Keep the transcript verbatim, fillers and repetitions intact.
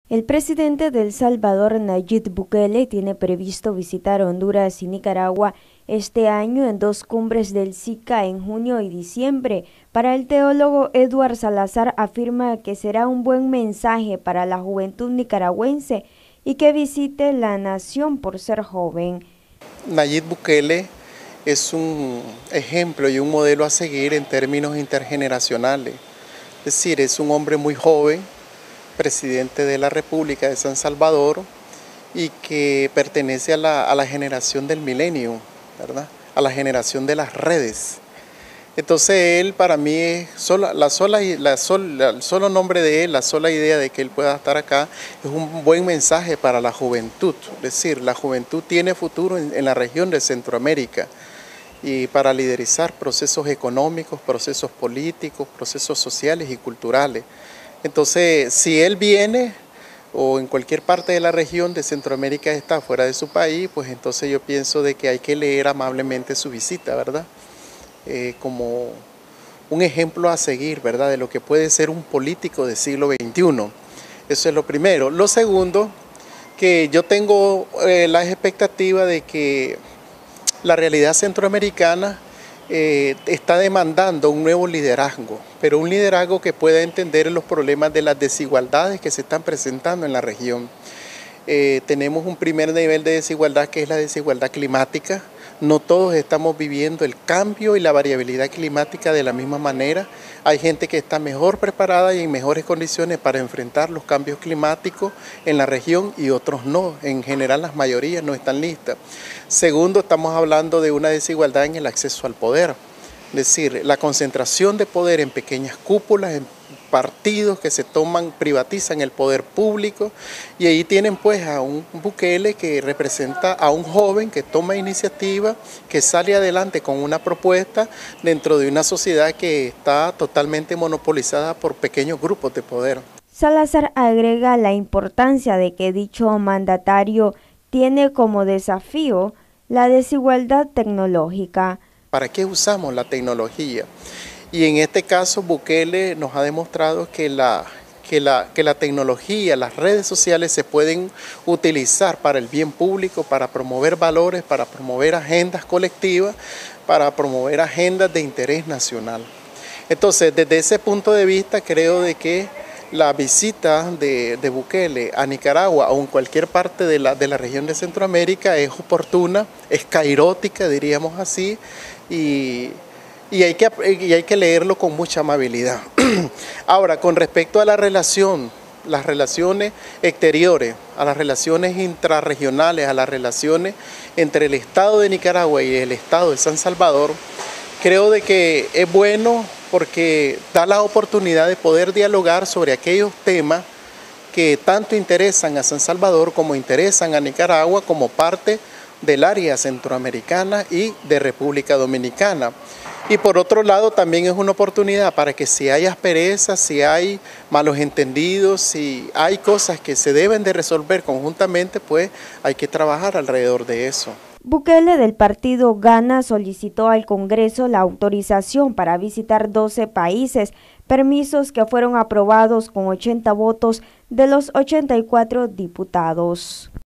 El presidente de El Salvador, Nayib Bukele, tiene previsto visitar Honduras y Nicaragua este año en dos cumbres del SICA en junio y diciembre. Para el teólogo Edward Salazar, afirma que será un buen mensaje para la juventud nicaragüense y que visite la nación por ser joven. Nayib Bukele es un ejemplo y un modelo a seguir en términos intergeneracionales. Es decir, es un hombre muy joven, presidente de la República de San Salvador, y que pertenece a la, a la generación del milenio, ¿verdad? A la generación de las redes. Entonces él, para mí, es sola, la sola, la sol, el solo nombre de él, la sola idea de que él pueda estar acá, es un buen mensaje para la juventud. Es decir, la juventud tiene futuro en, en la región de Centroamérica, y para liderizar procesos económicos, procesos políticos, procesos sociales y culturales. Entonces, si él viene o en cualquier parte de la región de Centroamérica está fuera de su país, pues entonces yo pienso de que hay que leer amablemente su visita, ¿verdad? Eh, como un ejemplo a seguir, ¿verdad? De lo que puede ser un político del siglo veintiuno. Eso es lo primero. Lo segundo, que yo tengo eh, la expectativa de que la realidad centroamericana Eh, está demandando un nuevo liderazgo, pero un liderazgo que pueda entender los problemas de las desigualdades que se están presentando en la región. Eh, tenemos un primer nivel de desigualdad que es la desigualdad climática. No todos estamos viviendo el cambio y la variabilidad climática de la misma manera. Hay gente que está mejor preparada y en mejores condiciones para enfrentar los cambios climáticos en la región y otros no. En general las mayorías no están listas. Segundo, estamos hablando de una desigualdad en el acceso al poder. Es decir, la concentración de poder en pequeñas cúpulas, en partidos que se toman, privatizan el poder público, y ahí tienen pues a un Bukele que representa a un joven que toma iniciativa, que sale adelante con una propuesta dentro de una sociedad que está totalmente monopolizada por pequeños grupos de poder. Salazar agrega la importancia de que dicho mandatario tiene como desafío la desigualdad tecnológica. ¿Para qué usamos la tecnología? Y en este caso Bukele nos ha demostrado que la, que, la, que la tecnología, las redes sociales se pueden utilizar para el bien público, para promover valores, para promover agendas colectivas, para promover agendas de interés nacional. Entonces, desde ese punto de vista, creo de que la visita de, de Bukele a Nicaragua o en cualquier parte de la, de la región de Centroamérica es oportuna, es cairótica, diríamos así, y... Y hay, que, y hay que leerlo con mucha amabilidad. Ahora, con respecto a la relación, las relaciones exteriores, a las relaciones intrarregionales, a las relaciones entre el Estado de Nicaragua y el Estado de San Salvador, creo de que es bueno porque da la oportunidad de poder dialogar sobre aquellos temas que tanto interesan a San Salvador como interesan a Nicaragua como parte del área centroamericana y de República Dominicana. Y por otro lado también es una oportunidad para que si hay asperezas, si hay malos entendidos, si hay cosas que se deben de resolver conjuntamente, pues hay que trabajar alrededor de eso. Bukele del partido Gana solicitó al Congreso la autorización para visitar doce países, permisos que fueron aprobados con ochenta votos de los ochenta y cuatro diputados.